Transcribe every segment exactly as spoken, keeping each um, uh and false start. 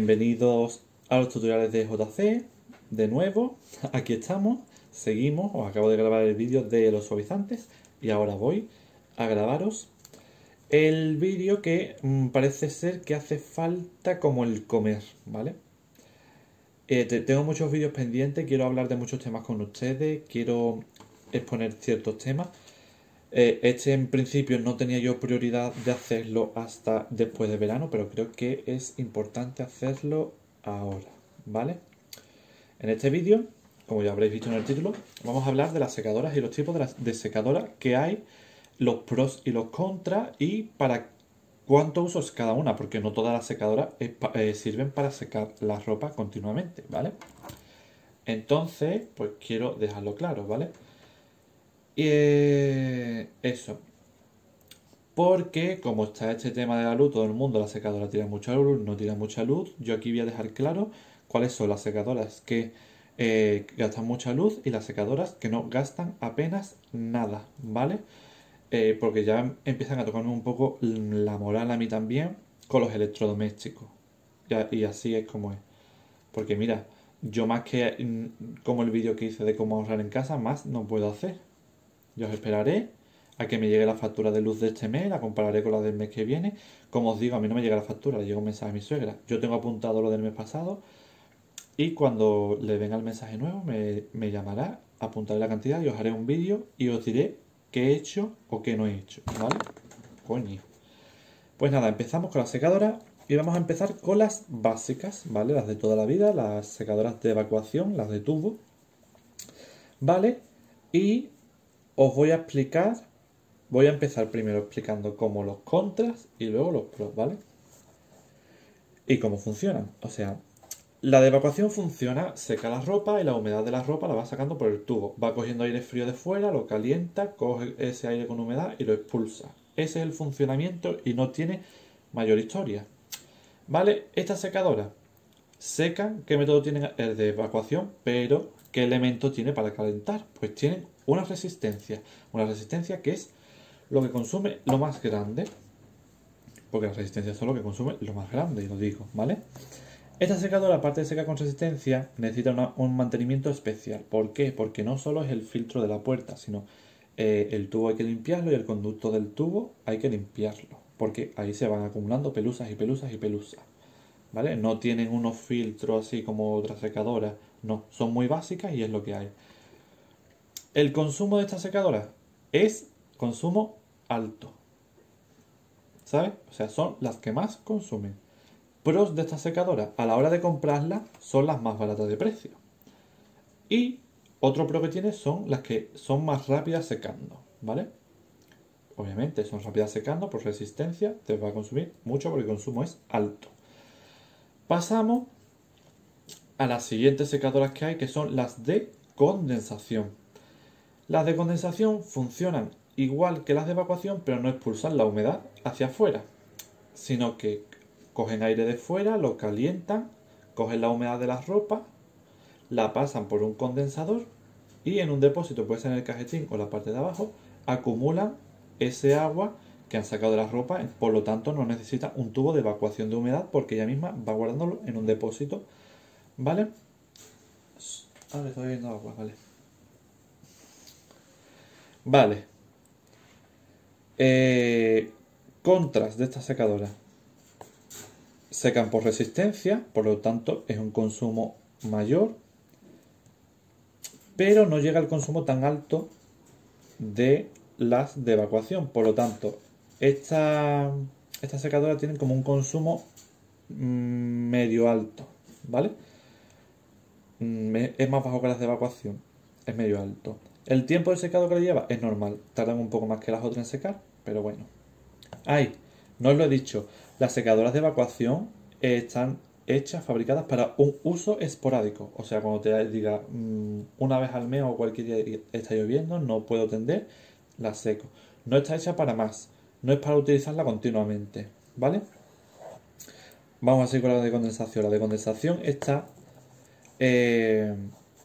Bienvenidos a los tutoriales de J C. De nuevo, aquí estamos, seguimos. Os acabo de grabar el vídeo de los suavizantes y ahora voy a grabaros el vídeo que mmm, parece ser que hace falta como el comer, ¿vale? Eh, te, tengo muchos vídeos pendientes, quiero hablar de muchos temas con ustedes, quiero exponer ciertos temas. Eh, este en principio no tenía yo prioridad de hacerlo hasta después de verano, pero creo que es importante hacerlo ahora, ¿vale? En este vídeo, como ya habréis visto en el título, vamos a hablar de las secadoras y los tipos de, las, de secadoras que hay, los pros y los contras y para cuánto uso es cada una, porque no todas las secadoras eh, eh, sirven para secar la ropa continuamente, ¿vale? Entonces, pues quiero dejarlo claro, ¿vale? Y eh, eso. Porque como está este tema de la luz, todo el mundo la secadora tira mucha luz, no tira mucha luz. Yo aquí voy a dejar claro cuáles son las secadoras que eh, gastan mucha luz y las secadoras que no gastan apenas nada, ¿vale? Eh, porque ya empiezan a tocarme un poco la moral a mí también con los electrodomésticos. Y, y así es como es. Porque mira, yo más que como el vídeo que hice de cómo ahorrar en casa, más no puedo hacer. Yo os esperaré a que me llegue la factura de luz de este mes, la compararé con la del mes que viene. Como os digo, a mí no me llega la factura, le llega un mensaje a mi suegra. Yo tengo apuntado lo del mes pasado y cuando le venga el mensaje nuevo me, me llamará, apuntaré la cantidad y os haré un vídeo y os diré qué he hecho o qué no he hecho, ¿vale? Coño. Pues nada, empezamos con la secadora y vamos a empezar con las básicas, ¿vale? Las de toda la vida, las secadoras de evacuación, las de tubo, ¿vale? Y os voy a explicar, voy a empezar primero explicando cómo los contras y luego los pros, ¿vale? Y cómo funcionan. O sea, la de evacuación funciona, seca la ropa y la humedad de la ropa la va sacando por el tubo. Va cogiendo aire frío de fuera, lo calienta, coge ese aire con humedad y lo expulsa. Ese es el funcionamiento y no tiene mayor historia. ¿Vale? Esta secadora secan, ¿qué método tienen? El de evacuación, pero ¿qué elemento tiene para calentar? Pues tienen una resistencia, una resistencia que es lo que consume lo más grande, porque la resistencia es lo que consume lo más grande, y lo digo, ¿vale? Esta secadora, aparte de secar con resistencia, necesita una, un mantenimiento especial. ¿Por qué? Porque no solo es el filtro de la puerta, sino eh, el tubo hay que limpiarlo y el conducto del tubo hay que limpiarlo, porque ahí se van acumulando pelusas y pelusas y pelusas, ¿vale? No tienen unos filtros así como otras secadoras, no, son muy básicas y es lo que hay. El consumo de esta secadora es consumo alto, ¿sabes? O sea, son las que más consumen. Pros de esta secadora, a la hora de comprarla, son las más baratas de precio. Y otro pro que tiene son las que son más rápidas secando, ¿vale? Obviamente son rápidas secando por resistencia, te va a consumir mucho porque el consumo es alto. Pasamos a las siguientes secadoras que hay, que son las de condensación. Las de condensación funcionan igual que las de evacuación, pero no expulsan la humedad hacia afuera, sino que cogen aire de fuera, lo calientan, cogen la humedad de la ropa, la pasan por un condensador y en un depósito, puede ser en el cajetín o la parte de abajo, acumulan ese agua que han sacado de la ropa, por lo tanto no necesita un tubo de evacuación de humedad porque ella misma va guardándolo en un depósito, ¿vale? Ahora estoy viendo agua, vale. Vale. Eh, contras de esta secadora. Secan por resistencia, por lo tanto es un consumo mayor, pero no llega al consumo tan alto de las de evacuación. Por lo tanto, esta, esta secadora tiene como un consumo medio alto, ¿vale? Es más bajo que las de evacuación, es medio alto. El tiempo de secado que le lleva es normal, tardan un poco más que las otras en secar, pero bueno. Ay, no os lo he dicho, las secadoras de evacuación están hechas, fabricadas para un uso esporádico. O sea, cuando te diga mmm, una vez al mes o cualquier día está lloviendo, no puedo tender, la seco. No está hecha para más, no es para utilizarla continuamente, ¿vale? Vamos a seguir con la de condensación. La de condensación está eh,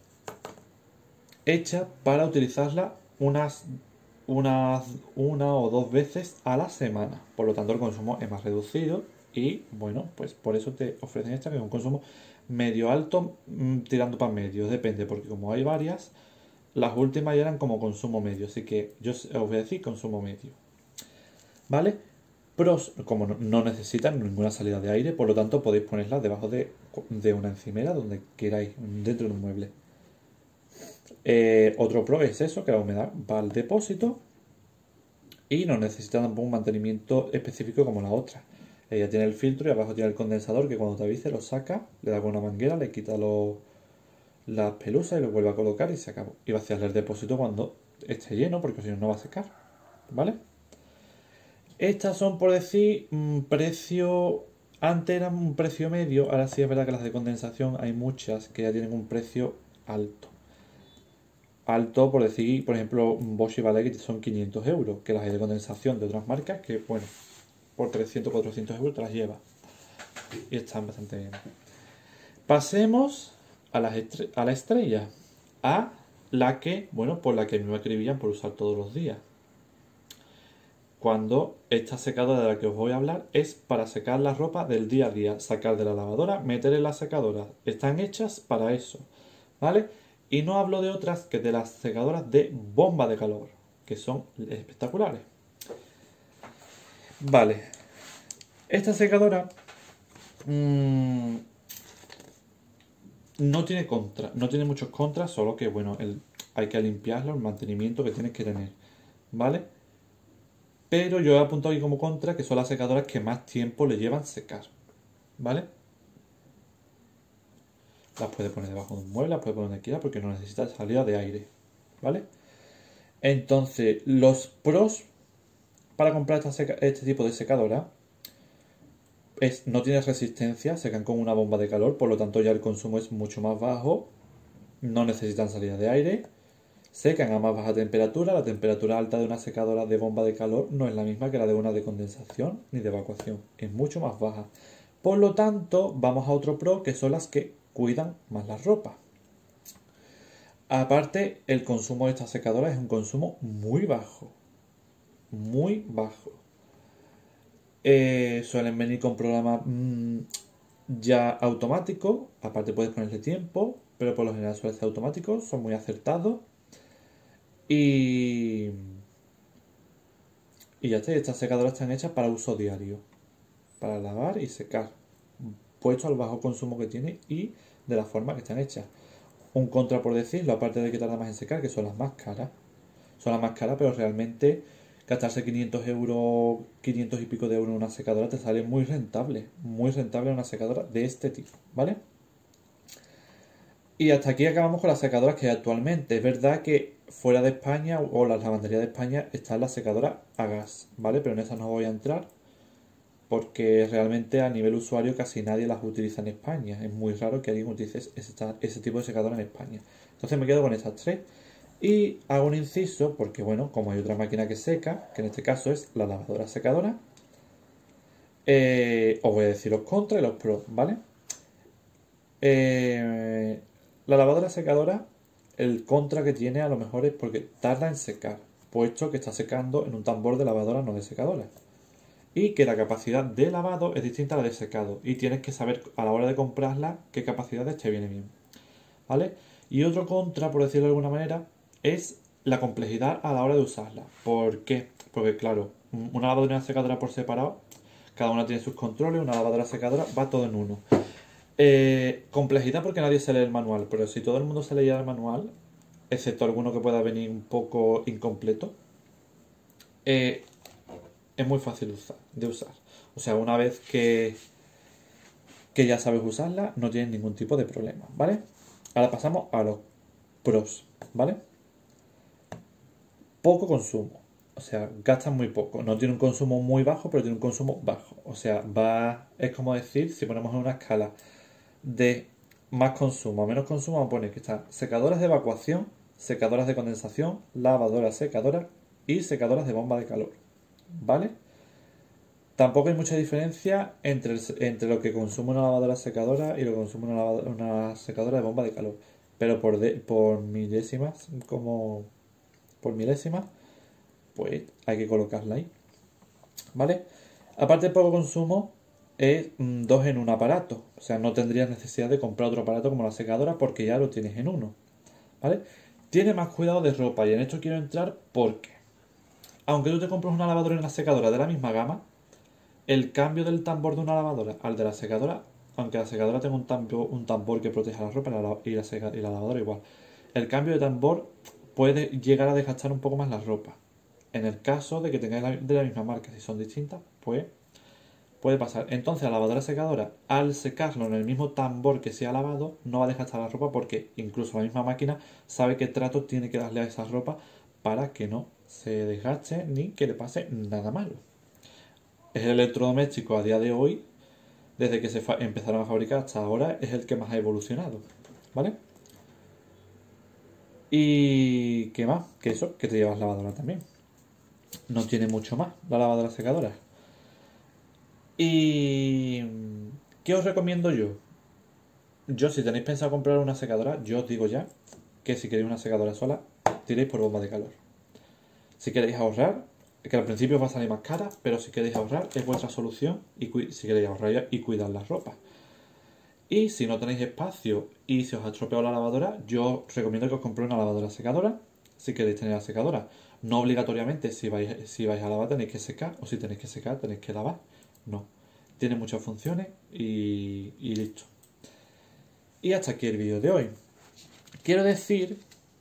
hecha para utilizarla unas, unas una o dos veces a la semana. Por lo tanto, el consumo es más reducido Y bueno, pues por eso te ofrecen esta, que es un consumo medio alto, mmm, tirando para medio, depende, porque como hay varias, las últimas ya eran como consumo medio, así que yo os voy a decir consumo medio. ¿Vale? Pros, como no, no necesitan ninguna salida de aire, por lo tanto podéis ponerlas debajo de, de una encimera, donde queráis, dentro de un mueble. Eh, otro pro es eso, que la humedad va al depósito y no necesita tampoco un mantenimiento específico como la otra. Ella tiene el filtro y abajo tiene el condensador que cuando te avise lo saca, le da con una manguera, le quita los, las pelusas y lo vuelve a colocar y se acabó. Y vaciarle el depósito cuando esté lleno, porque si no, no va a secar. ¿Vale? Estas son, por decir, un precio... Antes eran un precio medio, ahora sí es verdad que las de condensación hay muchas que ya tienen un precio alto. Alto, por decir, por ejemplo, Bosch y Valet son quinientos euros, que las hay de condensación de otras marcas que, bueno, por trescientos, cuatrocientos euros te las lleva. Y están bastante bien. Pasemos a, las estre a la estrella, a la que, bueno, por la que me escribían por usar todos los días. Cuando esta secadora de la que os voy a hablar es para secar la ropa del día a día, sacar de la lavadora, meter en la secadora. Están hechas para eso, ¿vale? Y no hablo de otras que de las secadoras de bomba de calor, que son espectaculares. Vale. Esta secadora mmm, no tiene contra, no tiene muchos contras, solo que, bueno, el, hay que limpiarlo, el mantenimiento que tienes que tener, ¿vale? Pero yo he apuntado aquí como contra que son las secadoras que más tiempo le llevan secar, ¿vale? Las puedes poner debajo de un mueble, las puedes poner donde quieras porque no necesitas salida de aire, ¿vale? Entonces, los pros para comprar esta seca, este tipo de secadora es no tienes resistencia, secan con una bomba de calor, por lo tanto ya el consumo es mucho más bajo, no necesitan salida de aire, secan a más baja temperatura. La temperatura alta de una secadora de bomba de calor no es la misma que la de una de condensación ni de evacuación, es mucho más baja. Por lo tanto, vamos a otro pro, que son las que cuidan más la ropa. Aparte, el consumo de esta secadora es un consumo muy bajo, muy bajo. Eh, suelen venir con programas mmm, ya automáticos, aparte puedes ponerle tiempo, pero por lo general suelen ser automáticos, son muy acertados. Y, y ya está, estas secadoras están hechas para uso diario, para lavar y secar, puesto al bajo consumo que tiene y de la forma que están hechas. Un contra, por decirlo, aparte de que tarda más en secar, que son las más caras. Son las más caras, pero realmente gastarse quinientos euros, quinientos y pico de euros en una secadora te sale muy rentable, muy rentable una secadora de este tipo, ¿vale? Y hasta aquí acabamos con las secadoras que hay actualmente. Es verdad que fuera de España o las lavanderías de España están las secadoras a gas, ¿vale? Pero en esas no voy a entrar porque realmente a nivel usuario casi nadie las utiliza en España. Es muy raro que alguien utilice ese, ese tipo de secadora en España. Entonces me quedo con estas tres y hago un inciso porque, bueno, como hay otra máquina que seca, que en este caso es la lavadora secadora, eh, os voy a decir los contras y los pros, ¿vale? Eh, la lavadora secadora, el contra que tiene a lo mejor es porque tarda en secar, puesto que está secando en un tambor de lavadora, no de secadora. Y que la capacidad de lavado es distinta a la de secado. Y tienes que saber a la hora de comprarla qué capacidades te viene bien. ¿Vale? Y otro contra, por decirlo de alguna manera, es la complejidad a la hora de usarla. ¿Por qué? Porque claro, una lavadora y una secadora por separado, cada una tiene sus controles, una lavadora secadora va todo en uno. Eh, complejidad porque nadie se lee el manual, pero si todo el mundo se leía el manual, excepto alguno que pueda venir un poco incompleto, eh, es muy fácil usar, de usar. O sea, una vez que, que ya sabes usarla, no tienes ningún tipo de problema, ¿vale? Ahora pasamos a los pros, ¿vale? Poco consumo. O sea, gastan muy poco. No tiene un consumo muy bajo, pero tiene un consumo bajo. O sea, va. Es como decir, si ponemos en una escala de más consumo a menos consumo, vamos a poner que están secadoras de evacuación, secadoras de condensación, lavadoras secadoras y secadoras de bomba de calor. ¿Vale? Tampoco hay mucha diferencia entre, el, entre lo que consume una lavadora secadora y lo que consume una, lavadora, una secadora de bomba de calor. Pero por, de, por milésimas, como por milésimas, pues hay que colocarla ahí. ¿Vale? Aparte de poco consumo, es mm, dos en un aparato. O sea, no tendrías necesidad de comprar otro aparato como la secadora porque ya lo tienes en uno. ¿Vale? Tiene más cuidado de ropa y en esto quiero entrar porque, aunque tú te compres una lavadora y una secadora de la misma gama, el cambio del tambor de una lavadora al de la secadora, aunque la secadora tenga un tambor, un tambor que proteja la ropa y la, y, la seca, y la lavadora igual, el cambio de tambor puede llegar a desgastar un poco más la ropa. En el caso de que tengáis la, de la misma marca, si son distintas, pues puede pasar. Entonces la lavadora secadora, al secarlo en el mismo tambor que se ha lavado, no va a desgastar la ropa porque incluso la misma máquina sabe qué trato tiene que darle a esa ropa para que no se desgaste ni que le pase nada malo. Es el electrodoméstico a día de hoy, desde que se empezaron a fabricar hasta ahora, es el que más ha evolucionado. ¿Vale? Y ¿qué más? Que eso, que te llevas lavadora también. No tiene mucho más la lavadora secadora. ¿Y qué os recomiendo yo? Yo, si tenéis pensado comprar una secadora, yo os digo ya que si queréis una secadora sola, tiréis por bomba de calor. Si queréis ahorrar, que al principio os va a salir más cara, pero si queréis ahorrar, es vuestra solución y si queréis ahorrar y cuidar las ropas. Y si no tenéis espacio y se os ha estropeado la lavadora, yo os recomiendo que os compréis una lavadora secadora si queréis tener la secadora. No obligatoriamente si vais, si vais a lavar tenéis que secar, o si tenéis que secar tenéis que lavar. No. Tiene muchas funciones y, y listo. Y hasta aquí el vídeo de hoy. Quiero decir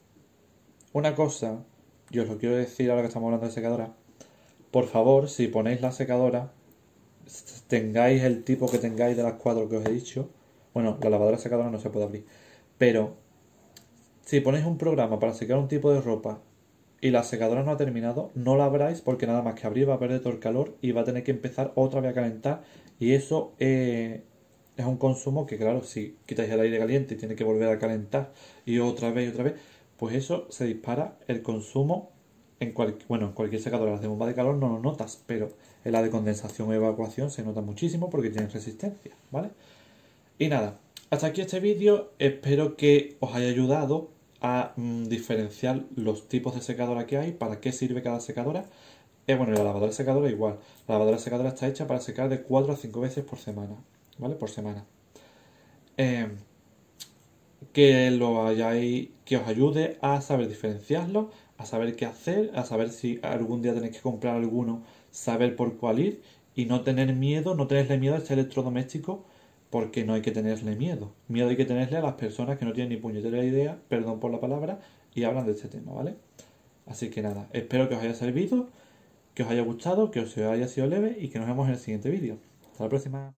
una cosa, yo os lo quiero decir ahora que estamos hablando de secadora. Por favor, si ponéis la secadora, tengáis el tipo que tengáis de las cuatro que os he dicho. Bueno, la lavadora secadora no se puede abrir. Pero si ponéis un programa para secar un tipo de ropa y la secadora no ha terminado, no la abráis porque nada más que abrir va a perder todo el calor y va a tener que empezar otra vez a calentar. Y eso eh, es un consumo que, claro, si quitáis el aire caliente y tiene que volver a calentar y otra vez y otra vez, pues eso se dispara el consumo en, cual, bueno, en cualquier secadora. Las de bomba de calor no lo notas, pero en la de condensación o evacuación se nota muchísimo porque tienen resistencia, ¿vale? Y nada, hasta aquí este vídeo. Espero que os haya ayudado a mm, diferenciar los tipos de secadora que hay, para qué sirve cada secadora. Eh, bueno, la lavadora secadora igual. La lavadora secadora está hecha para secar de cuatro a cinco veces por semana, ¿vale? Por semana. Eh, que lo hayáis, que os ayude a saber diferenciarlo, a saber qué hacer, a saber si algún día tenéis que comprar alguno, saber por cuál ir y no tener miedo, no tenerle miedo a este electrodoméstico, porque no hay que tenerle miedo. Miedo hay que tenerle a las personas que no tienen ni puñetera idea, perdón por la palabra, y hablan de este tema, ¿vale? Así que nada, espero que os haya servido, que os haya gustado, que os haya sido leve y que nos vemos en el siguiente vídeo. Hasta la próxima.